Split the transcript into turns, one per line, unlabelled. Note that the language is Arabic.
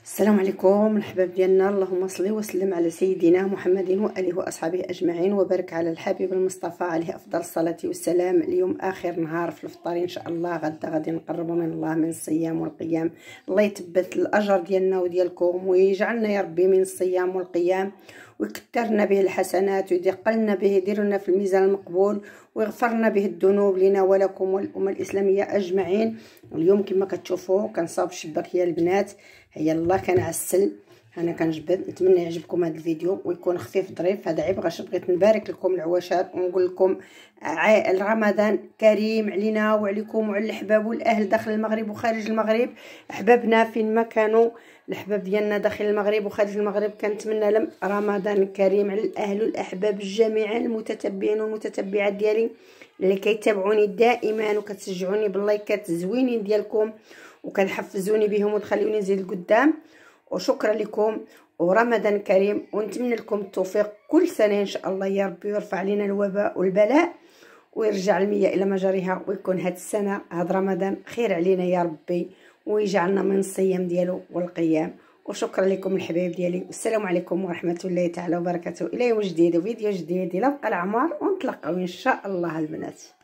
السلام عليكم الحباب ديالنا. اللهم صل وسلم على سيدنا محمد واله واصحابه اجمعين وبارك على الحبيب المصطفى عليه افضل الصلاه والسلام. اليوم اخر نهار في الفطار ان شاء الله، غدا غادي نقربوا من الله من الصيام والقيام. الله يثبت الاجر ديالنا وديالكم ويجعلنا يا ربي من الصيام والقيام ويكثرنا به الحسنات ويدقلنا به، يديرنا في الميزان المقبول ويغفرنا به الذنوب لنا ولكم والامه الاسلاميه اجمعين. اليوم كما كتشوفوا كنصاوب الشباكيه البنات، هيا الله كنعسل انا كنجبد. نتمنى يعجبكم هذا الفيديو ويكون خفيف ظريف. هذا عيب غاش بغيت نبارك لكم العواشات ونقول لكم رمضان كريم علينا وعليكم وعلى الاحباب والاهل داخل المغرب وخارج المغرب. احبابنا فين ما كانوا، الاحباب ديالنا داخل المغرب وخارج المغرب، كنتمنى لهم رمضان كريم على الاهل والاحباب جميعا، المتتبعين والمتتبعات ديالي اللي كيتابعوني دائما وكتشجعوني باللايكات الزوينين ديالكم وكتحفزوني بهم وتخليوني نزيد لقدام. وشكرا لكم ورمضان كريم، ونتمنى لكم التوفيق كل سنه ان شاء الله يا ربي، ويرفع علينا الوباء والبلاء ويرجع المية الى مجاريها، ويكون هاد السنه هاد رمضان خير علينا يا ربي ويجعلنا من الصيام ديالو والقيام. وشكرا لكم الحبايب ديالي، والسلام عليكم ورحمه الله تعالى وبركاته. الى يوم جديد وفيديو جديد، الى بقى العمر ونتلاقاو ان شاء الله البنات.